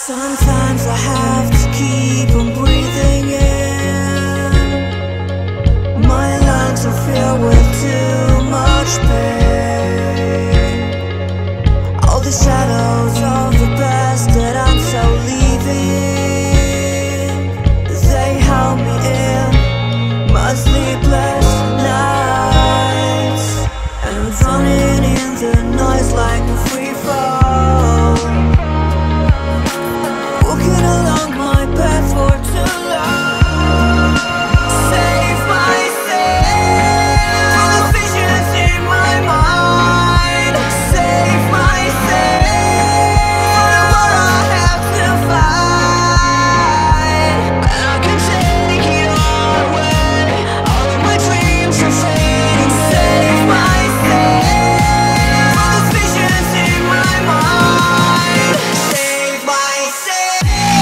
Sometimes I have to keep on breathing in. My lungs are filled with too much pain. All the shadows of the past that I'm so leaving, they held me in my sleepless nights. And I'm drowning in the noise like a free fall, walking along my path for too long. Save myself from the visions in my mind. Save myself from what I have to fight. And I can take it all away, all of my dreams are fading. Save myself from the visions in my mind. Save myself.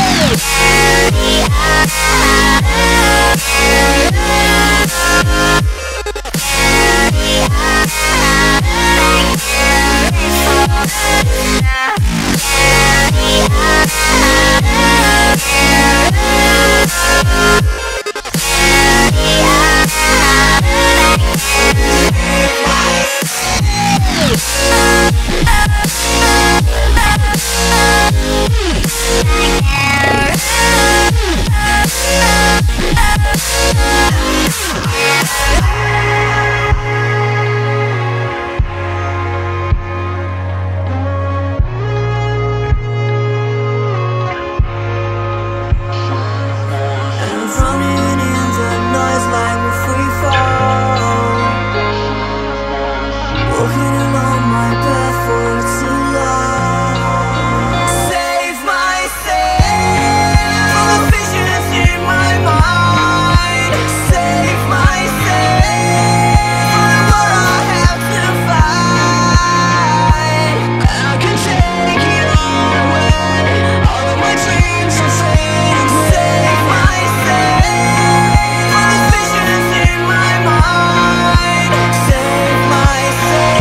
Walking along my path for too long. Save myself from the visions in my mind. Save myself from what I have to fight. And I can take it all away, all of my dreams are fading. Save myself from the visions in my mind. Save myself.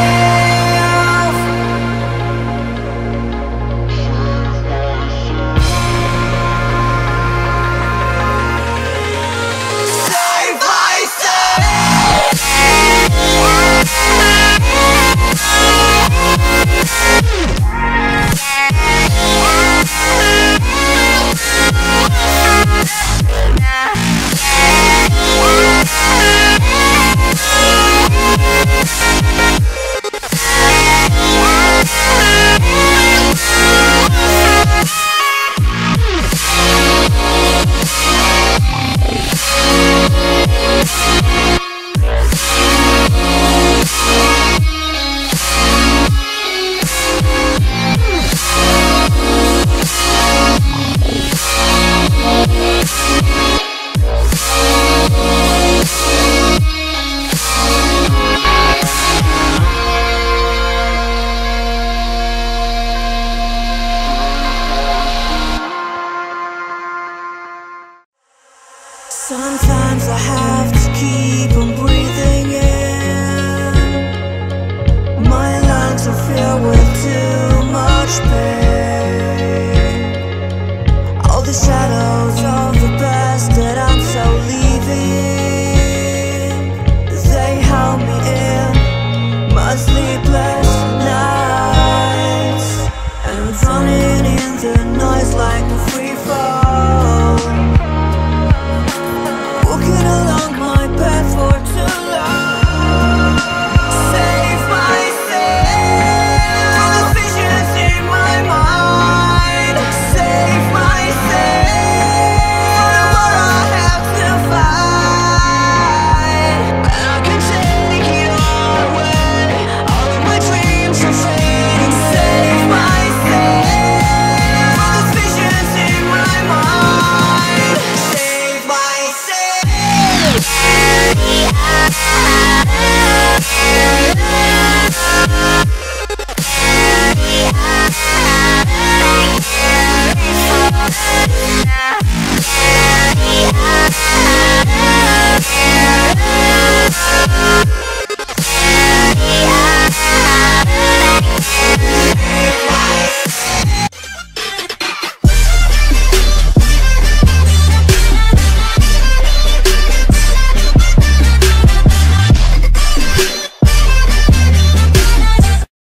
Sometimes I have to keep on breathing in. My lungs are filled with too much pain. All the shadows of the past that I'm so leaving, they held me in my sleepless nights. And I'm drowning in the noise like a free fall.